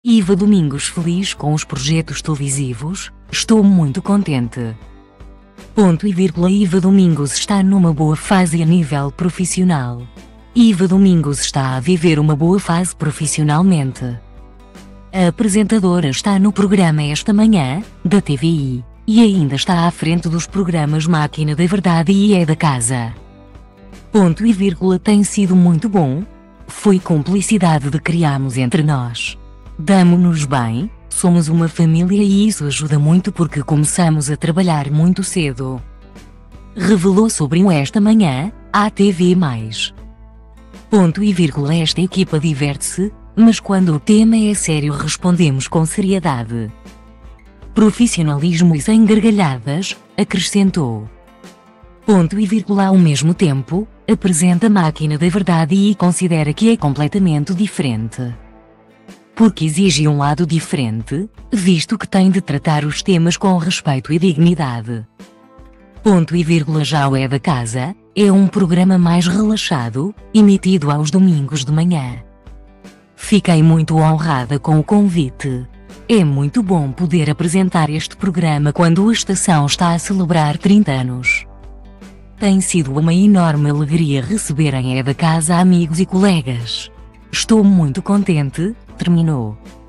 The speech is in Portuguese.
Iva Domingos feliz com os projetos televisivos, estou muito contente. Ponto e vírgula. Iva Domingos está numa boa fase a nível profissional. Iva Domingos está a viver uma boa fase profissionalmente. A apresentadora está no programa Esta Manhã, da TVI, e ainda está à frente dos programas Máquina da Verdade e É da Casa. Ponto e vírgula. Tem sido muito bom. Foi cumplicidade de criamos entre nós. Damo-nos bem, somos uma família e isso ajuda muito porque começamos a trabalhar muito cedo. Revelou sobre o Esta Manhã, à TV+. Ponto e vírgula. Esta equipa diverte-se, mas quando o tema é sério respondemos com seriedade. Profissionalismo e sem gargalhadas, acrescentou. Ponto e vírgula. Ao mesmo tempo, apresenta Máquina da Verdade e considera que é completamente diferente. Porque exige um lado diferente, visto que tem de tratar os temas com respeito e dignidade. Ponto e vírgula. Já o É da Casa, é um programa mais relaxado, emitido aos domingos de manhã. Fiquei muito honrada com o convite. É muito bom poder apresentar este programa quando a estação está a celebrar 30 anos. Tem sido uma enorme alegria receber em É da Casa amigos e colegas. Estou muito contente, terminou.